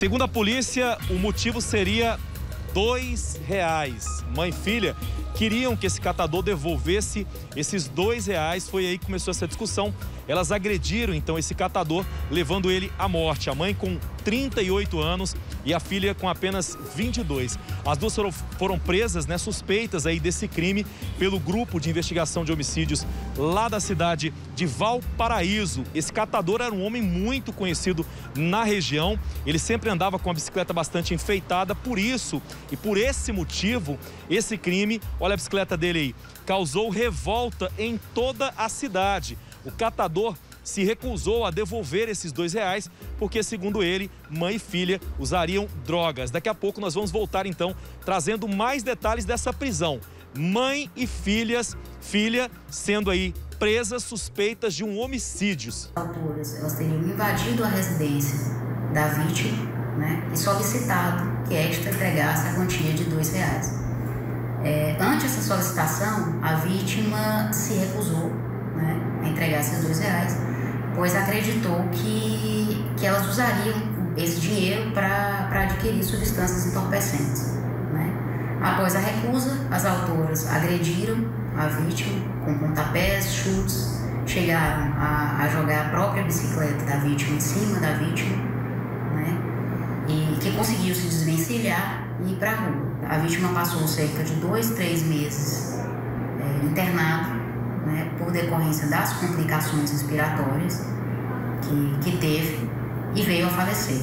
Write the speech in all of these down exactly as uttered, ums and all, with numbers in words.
Segundo a polícia, o motivo seria dois reais. Mãe e filha queriam que esse catador devolvesse esses dois reais. Foi aí que começou essa discussão. Elas agrediram, então, esse catador, levando ele à morte. A mãe com trinta e oito anos e a filha com apenas vinte e dois. As duas foram, foram presas, né, suspeitas aí desse crime pelo grupo de investigação de homicídios lá da cidade de Valparaíso. Esse catador era um homem muito conhecido na região. Ele sempre andava com a bicicleta bastante enfeitada. Por isso e por esse motivo, esse crime, olha a bicicleta dele aí, causou revolta em toda a cidade. O catador se recusou a devolver esses dois reais porque, segundo ele, mãe e filha usariam drogas. Daqui a pouco nós vamos voltar, então, trazendo mais detalhes dessa prisão. Mãe e filhas, filha sendo aí presas suspeitas de um homicídio. As autoras, elas teriam invadido a residência da vítima, né, e solicitado que esta entregasse a quantia de dois reais. É, ante essa solicitação, a vítima se recusou, né, a entregar esses dois reais, pois acreditou que, que elas usariam esse dinheiro para adquirir substâncias entorpecentes, né. Após a recusa, as autoras agrediram a vítima com pontapés, chutes, chegaram a, a jogar a própria bicicleta da vítima em cima da vítima, né, e que conseguiu se desvencilhar e ir para a rua. A vítima passou cerca de dois, três meses é, internado, né, por decorrência das complicações respiratórias que, que teve e veio a falecer.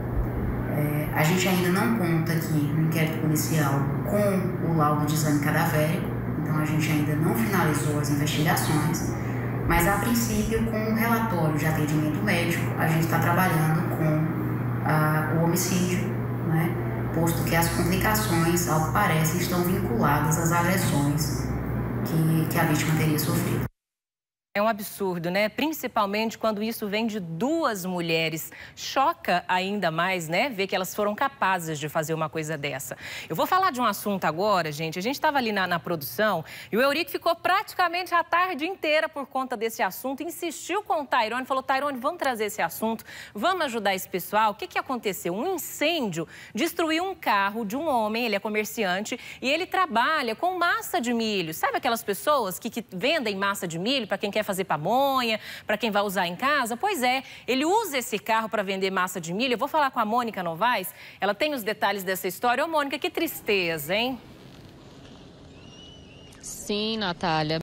É, a gente ainda não conta aqui no inquérito policial com o laudo de exame cadavérico, então a gente ainda não finalizou as investigações, mas a princípio, com o relatório de atendimento médico, a gente está trabalhando com a, o homicídio, né, posto que as complicações, ao que parece, estão vinculadas às agressões que, que a vítima teria sofrido. É um absurdo, né? Principalmente quando isso vem de duas mulheres. Choca ainda mais, né? Ver que elas foram capazes de fazer uma coisa dessa. Eu vou falar de um assunto agora, gente. A gente estava ali na, na produção e o Eurico ficou praticamente a tarde inteira por conta desse assunto. Insistiu com o Tairone, falou, Tairone, vamos trazer esse assunto, vamos ajudar esse pessoal. O que que aconteceu? Um incêndio destruiu um carro de um homem, ele é comerciante e ele trabalha com massa de milho. Sabe aquelas pessoas que, que vendem massa de milho para quem quer fazer pamonha, para quem vai usar em casa? Pois é, ele usa esse carro para vender massa de milho. Eu vou falar com a Mônica Novaes, ela tem os detalhes dessa história. Ô, Mônica, que tristeza, hein? Sim, Natália.